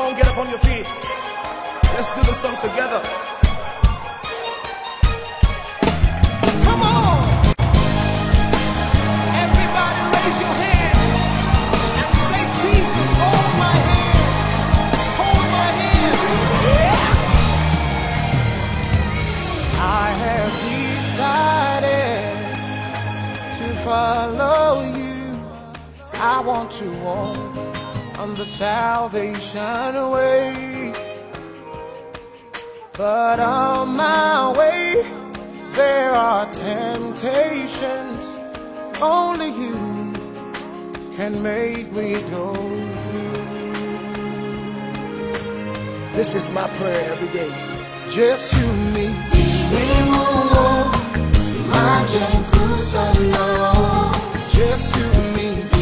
on, get up on your feet. Let's do the song together. Come on! Everybody raise your hands and say, Jesus, hold my hand. Hold my hand. Yeah! I have decided to follow you. I want to walk on the salvation way, but on my way there are temptations. Only you can make me go through. This is my prayer every day. Just you me, just you me.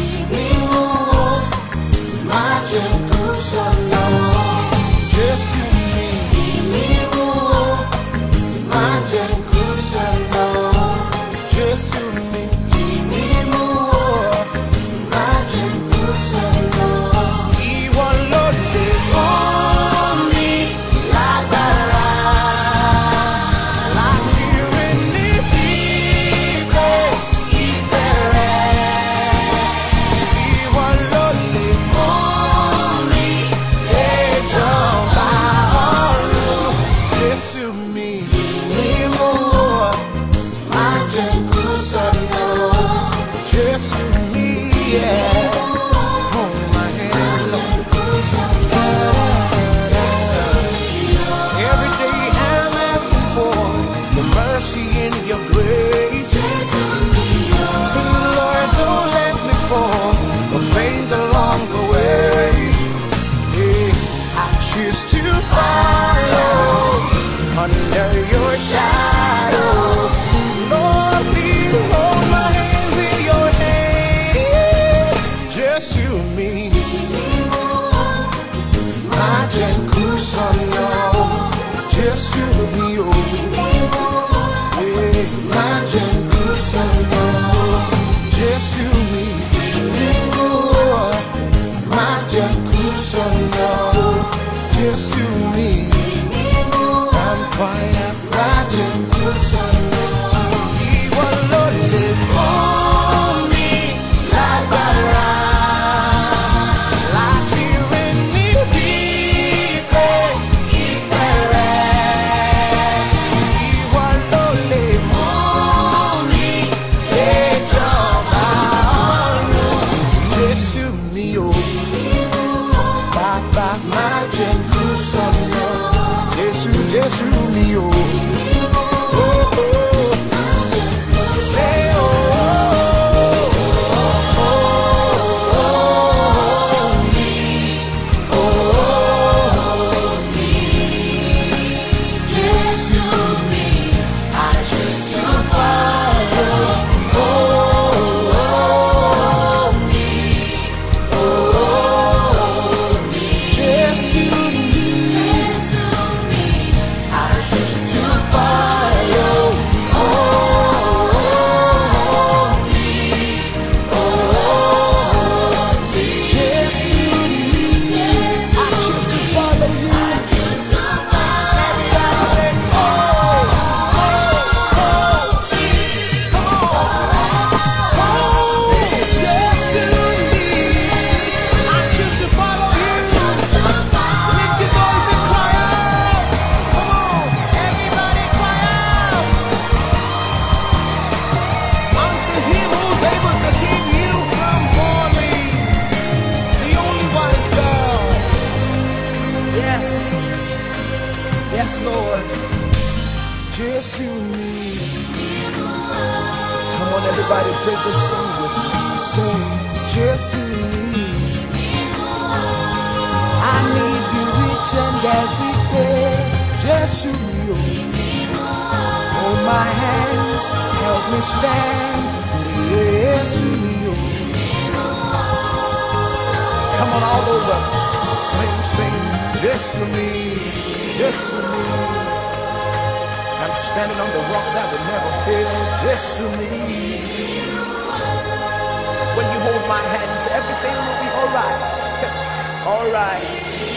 Under your shadow, Lord, please hold my hands in your hand. Just you and me, my gentle son, no. Just you and me, oh, yeah, my gentle son, no. Just you and me, oh, my gentle son, no. Just you and me. Quiet, Rajan Kusana. He will not live on me like Bara. Like you and me, because if I he will not live on me. Hey, just you me, oh, Baba, my gentle son. Jesus, me, oh, oh, oh. Say, oh, oh, oh, me, oh, me. Jesus, me, I choose to follow. Oh, me, oh, me. Jesus. Yes, Lord, just you and me. Come on, everybody, pray this song with me. Say, just you and me. I need you each and every day. Just you and me. Hold my hands, help me stand. Just you and me. Come on, all over. Sing, sing, just you and me. Just for me. I'm standing on the rock that will never fail. Just for me. When you hold my hands, everything will be alright. Alright.